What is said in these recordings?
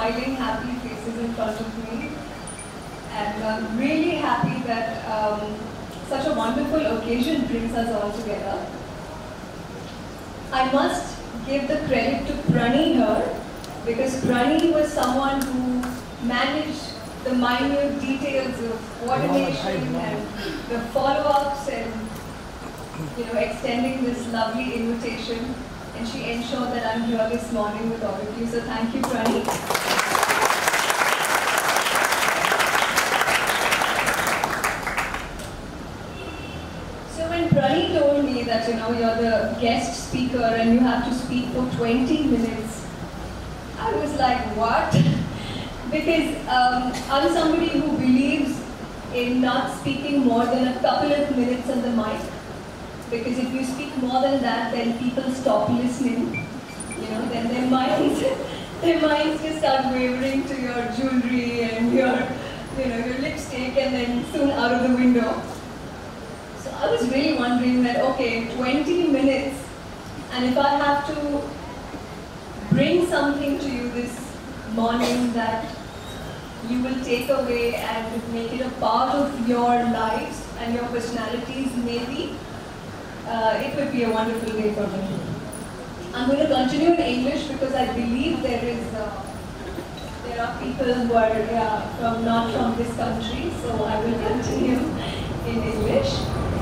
smiling, happy faces in front of me. And I'm really happy that such a wonderful occasion brings us all together. I must give the credit to Prani here, because Prani was someone who managed the minute details of coordination and the follow-ups and extending this lovely invitation. And she ensured that I'm here this morning with all of you. So thank you, Prani. So when Prani told me that you're the guest speaker and you have to speak for 20 minutes, I was like, what? Because I'm somebody who believes in not speaking more than a couple of minutes on the mic. Because if you speak more than that, then people stop listening. Then their minds just start wavering to your jewelry and your lipstick, and then soon out of the window. So I was really wondering that, okay, 20 minutes, and if I have to bring something to you this morning that you will take away and make it a part of your lives and your personalities, maybe, it would be a wonderful day for me. I'm going to continue in English because I believe there are people who are not from this country, so I will continue in English.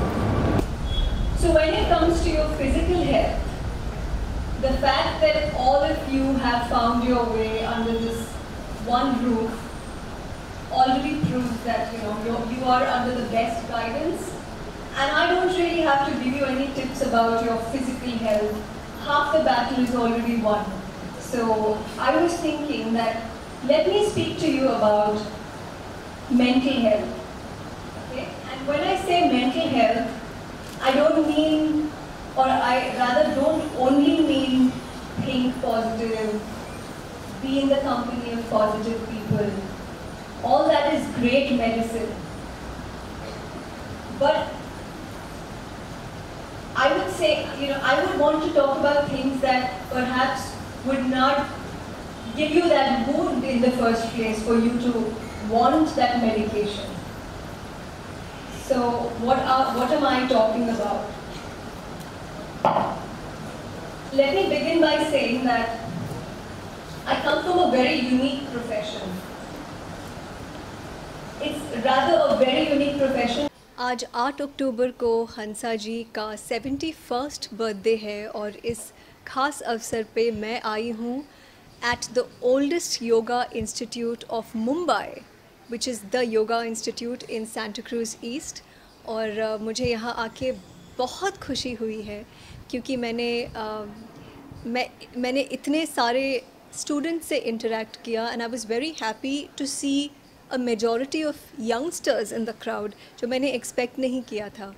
So when it comes to your physical health, the fact that all of you have found your way under this one roof already proves that you are under the best guidance. And I don't really have to give you any tips about your physical health. Half the battle is already won. So I was thinking that let me speak to you about mental health. Okay? And when I say mental health, I don't mean, or I rather don't only mean think positive, be in the company of positive people. All that is great medicine. But I would say, I would want to talk about things that perhaps would not give you that wound in the first place for you to want that medication. So what am I talking about? Let me begin by saying that I come from a very unique profession. It's rather a very unique profession. आज 8 अक्टूबर को हंसा जी का 71st birthday है और इस ख़ास अवसर पे मैं आई हूँ at the oldest yoga institute of Mumbai which is the yoga institute in Santacruz east. और मुझे यहाँ आके बहुत खुशी हुई है क्योंकि मैंने इतने सारे स्टूडेंट्स से इंटरेक्ट किया and I was very happy to see a majority of youngsters in the crowd जो मैंने expect नहीं किया था.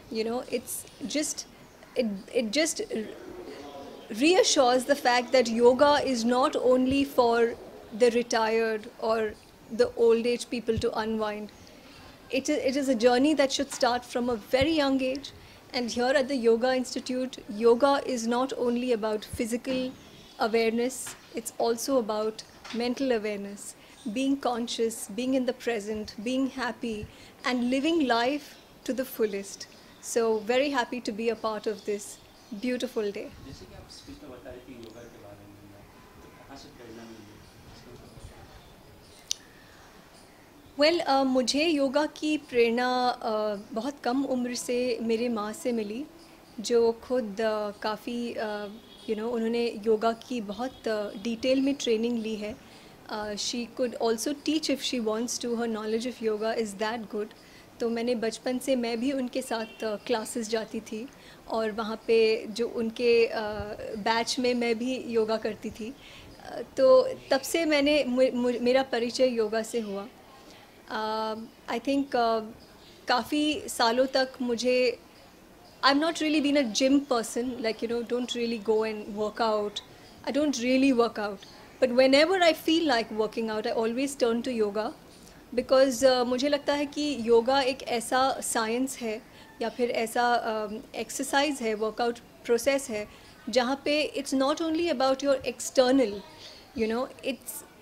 It just reassures the fact that yoga is not only for the retired or the old age people to unwind. It is a journey that should start from a very young age. And here at the Yoga Institute, yoga is not only about physical awareness, it's also about mental awareness. Being conscious, being in the present, being happy, and living life to the fullest. So very happy to be a part of this beautiful day. Well, मुझे योगा की प्रेरणा बहुत कम उम्र से मेरे माँ से मिली, जो खुद काफ़ी उन्होंने योगा की बहुत डिटेल में ट्रेनिंग ली है. She could also teach if she wants to. Her knowledge of yoga is that good. तो मैंने बचपन से मैं भी उनके साथ क्लासेस जाती थी और वहाँ पे जो उनके बैच में मैं भी योगा करती थी. तो तब से मेरा परिचय योगा से हुआ. I think काफ़ी सालों तक मुझे I've not really been a gym person, like don't really go and work out. I don't really work out. But whenever I feel like working out, I always turn to yoga because मुझे लगता है कि योगा एक ऐसा science है या फिर ऐसा एक्सरसाइज है, वर्कआउट प्रोसेस है जहाँ पे it's not only about your external,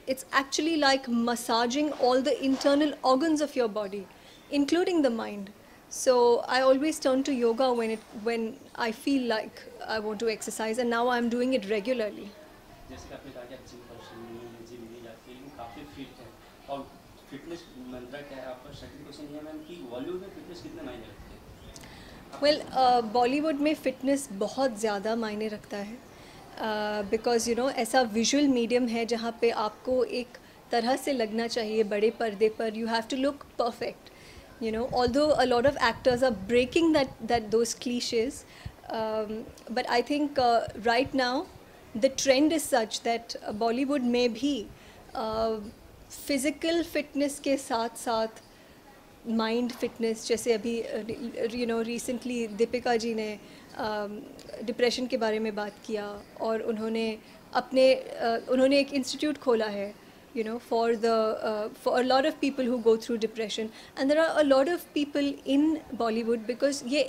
it's actually like massaging all the internal organs of your body, including the mind. So I always turn to yoga when I feel like I want to exercise, and now I'm doing it regularly. जैसे कि आपने कहा कि आप gym person नहीं है, gym नहीं जाते, लेकिन काफ़ी फिट है। और फिटनेस मंत्र क्या है आपका? सेकंड क्वेश्चन ये है मैम कि बॉलीवुड में फिटनेस कितने मायने रखती है? वेल बॉलीवुड में फ़िटनेस बहुत ज़्यादा मायने रखता है, बिकॉज़ यू नो ऐसा विजुअल मीडियम है जहाँ पे आपको एक तरह से लगना चाहिए बड़े पर्दे पर. You have to look perfect, you know, although a lot of actors are breaking those cliches, but I think right now the trend is such that Bollywood में भी physical fitness के साथ साथ माइंड फिटनेस, जैसे अभी you know recently Deepika ji ने depression के बारे में बात किया, और उन्होंने एक इंस्टीट्यूट खोला है, you know, for a lot of people who go through depression, and there are a lot of people in Bollywood because ये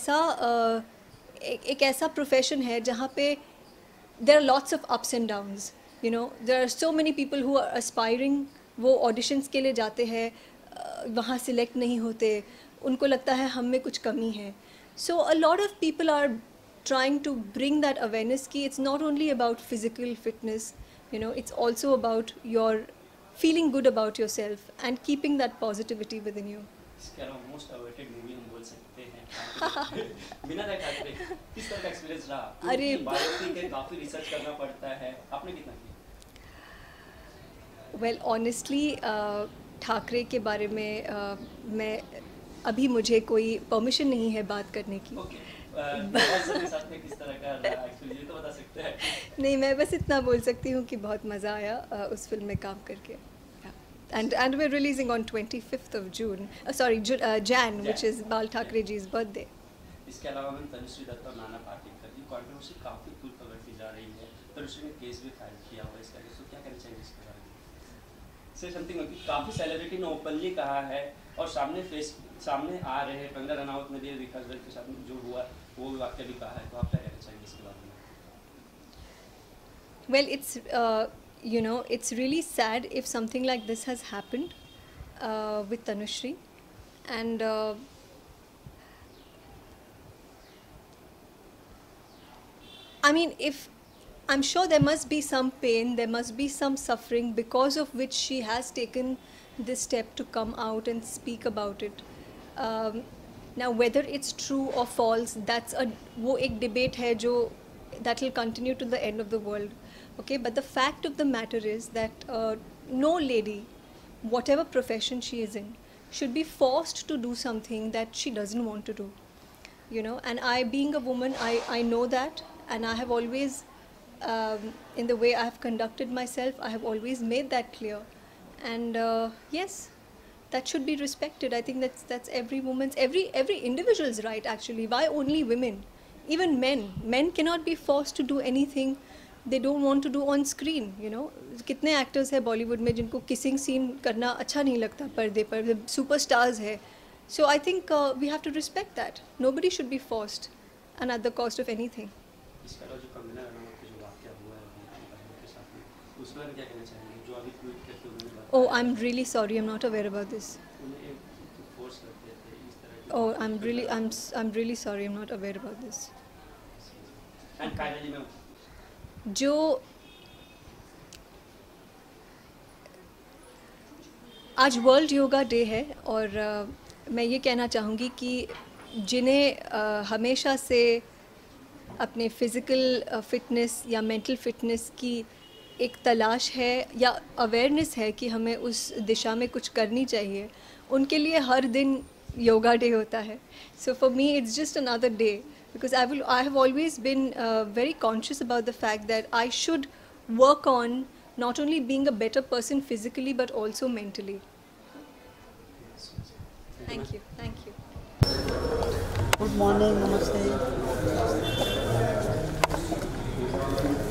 एक ऐसा profession है जहाँ पे there are lots of ups and downs, you know, there are so many people who are aspiring, वो auditions के लिए जाते हैं, वहाँ select नहीं होते, उनको लगता है हम में कुछ कमी है. So a lot of people are trying to bring that awareness कि it's not only about physical fitness, you know, it's also about your feeling good about yourself and keeping that positivity within you. इसके अलावा most awaited movie हम बोल सकते हैं बिना ठाकरे, किस तरह का एक्सपीरियंस रहा? अरे बायोपिक है, काफी रिसर्च करना पड़ता है, आपने कितना किया? वेल ऑनेस्टली ठाकरे के बारे में मैं अभी मुझे कोई परमिशन नहीं है बात करने की. ओके, साथ में किस तरह का रहा एक्चुअली ये तो बता सकते हैं? नहीं, मैं बस इतना बोल सकती हूँ कि बहुत मज़ा आया उस फिल्म में काम करके. And we're releasing on 25th of June. Jan, which is Bal Thackeray ji's birthday. इसके अलावा मैम तनुश्री दत्त और नाना पाटेकर की कंट्रोवर्सी काफी दूर पकड़ती जा रही है. तनुश्री ने केस भी फाइल किया हुआ इसका, तो क्या कहना चाहिए इसके बारे में? से समथिंग कि काफी सेलिब्रिटी ने ओपनली कहा है और सामने आ रहे हैं. कंगना रनावत ने भी विकास दत्त के साथ जो हुआ वो वाक्य भी कहा है, तो आप क्या कहना चाहेंगे इसके बारे में? Well, it's you know, it's really sad if something like this has happened with Tanushri, and I mean, I'm sure there must be some pain, there must be some suffering because of which she has taken this step to come out and speak about it. Now, whether it's true or false, वो एक debate है जो that will continue to the end of the world. Okay, but the fact of the matter is that no lady, whatever profession she is in, should be forced to do something that she doesn't want to do. You know, and I, being a woman, I know that, and I have always, in the way I have conducted myself, I have always made that clear. And yes, that should be respected. I think that's every woman's, every individual's right actually. Why only women? Even men cannot be forced to do anything they don't want to do on screen, you know. कितने actors हैं Bollywood में जिनको kissing scene करना अच्छा नहीं लगता पर्दे पर, superstars है. So I think we have to respect that. Nobody should be forced and at the cost of anything. इसके अलावा जो कंगना रनावत का जो वाक्य हुआ है के साथ में, उस पर क्या कहना चाहेंगे जो अभी ट्वीट करते हुए बात? Oh, I'm really sorry, I'm not aware about this. उन्हें फोर्स करते थे इस तरह की. Oh, I'm really sorry, I'm not aware about this. And finally, ma'am, जो आज वर्ल्ड योगा डे है, और मैं ये कहना चाहूँगी कि जिन्हें हमेशा से अपने फ़िज़िकल फ़िटनेस या मेंटल फ़िटनेस की एक तलाश है या अवेयरनेस है कि हमें उस दिशा में कुछ करनी चाहिए, उनके लिए हर दिन योगा डे होता है. So for me it's just another day, because I have always been very conscious about the fact that I should work on not only being a better person physically but also mentally. Thank you. Good morning, namaste.